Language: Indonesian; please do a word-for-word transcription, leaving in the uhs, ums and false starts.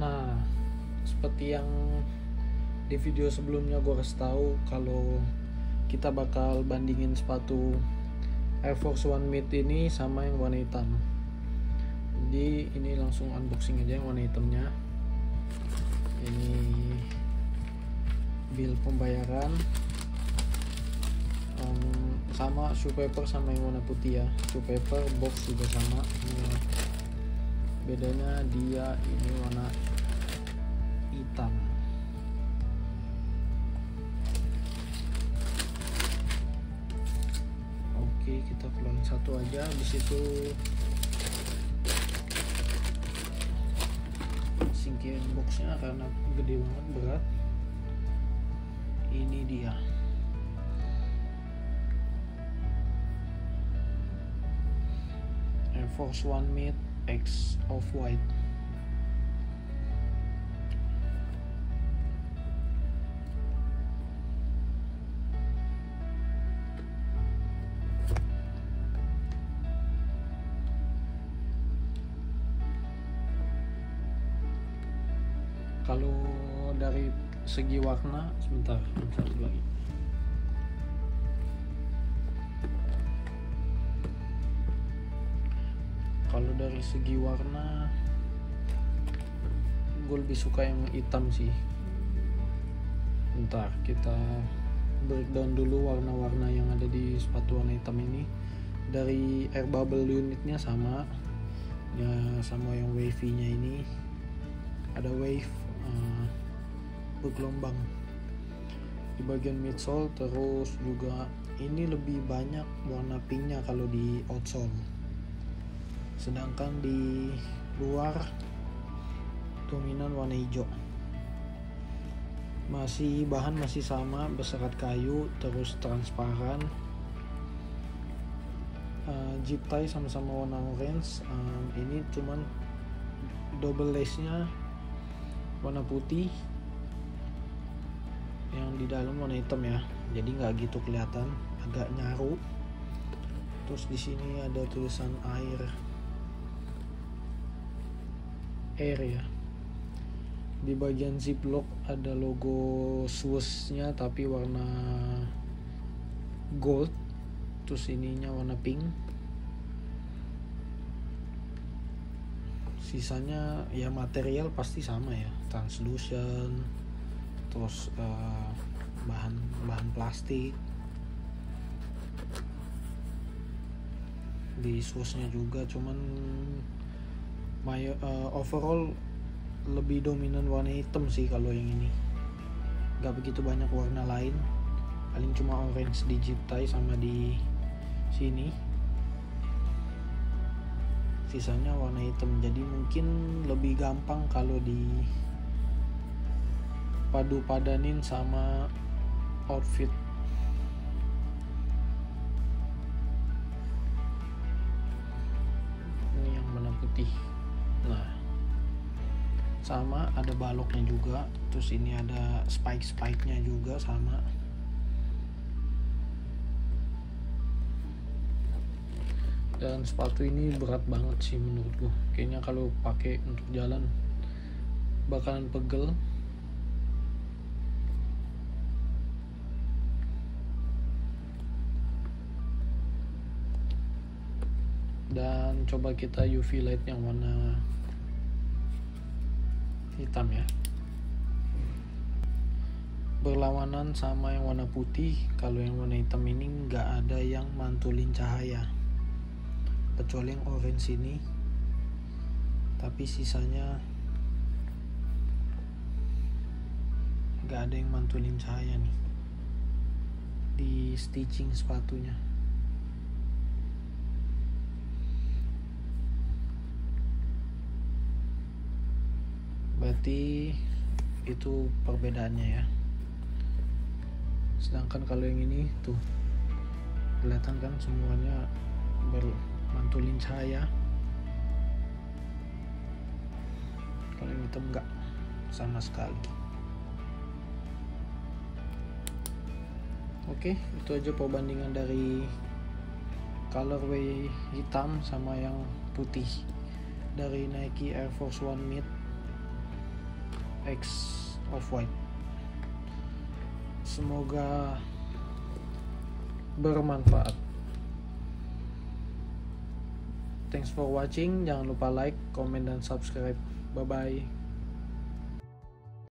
Nah, seperti yang di video sebelumnya gue kasih tahu kalau kita bakal bandingin sepatu Air Force One Mid ini sama yang warna hitam. Jadi ini langsung unboxing aja yang warna hitamnya. Ini bill pembayaran, um, sama shoe paper sama yang warna putih ya. Shoe paper box juga sama. Ini bedanya dia ini warna hitam. Oke, kita keluarin satu aja. Habis itu singkirin boxnya karena gede banget, berat. Ini dia. Air Force One Mid X Off-White. Kalau dari segi warna, sebentar, satu lagi. Kalau dari segi warna, gue lebih suka yang hitam sih. Bentar, kita breakdown dulu warna-warna yang ada di sepatu warna hitam ini. Dari air bubble unitnya sama, ya sama yang wavy-nya ini. Ada wave uh, bergelombang di bagian midsole, terus juga ini lebih banyak warna pinknya kalau di outsole, sedangkan di luar dominan warna hijau. Masih bahan masih sama, berserat kayu, terus transparan. Uh, zip tie sama-sama warna orange. Um, ini cuman double lace nya warna putih, yang di dalam warna hitam ya, jadi nggak gitu kelihatan, agak nyaru. Terus di sini ada tulisan air air ya. Di bagian ziplock ada logo Swiss-nya tapi warna gold, terus ininya warna pink. Sisanya ya material pasti sama ya, translucent, terus uh, bahan bahan plastik. Di Swiss-nya juga, cuman my, uh, overall lebih dominan warna hitam sih kalau yang ini. Gak begitu banyak warna lain, paling cuma orange di zip tie sama di sini. Sisanya warna hitam, jadi mungkin lebih gampang kalau di padu padanin sama outfit. Ini yang warna putih. Nah, sama ada baloknya juga, terus ini ada spike-spike-nya juga sama. Dan sepatu ini berat banget sih menurutku. Kayaknya kalau pakai untuk jalan bakalan pegel. Dan coba kita U V light yang warna hitam ya, berlawanan sama yang warna putih. Kalau yang warna hitam ini nggak ada yang mantulin cahaya, kecuali yang orange ini, tapi sisanya nggak ada yang mantulin cahaya nih di stitching sepatunya. Berarti itu perbedaannya ya. Sedangkan kalau yang ini tuh kelihatan kan semuanya bermantulin cahaya. Kalau yang hitam enggak sama sekali. Oke, itu aja perbandingan dari colorway hitam sama yang putih dari Nike Air Force One Mid. X Off-White. Semoga bermanfaat. Thanks for watching. Jangan lupa like, comment, dan subscribe. Bye bye.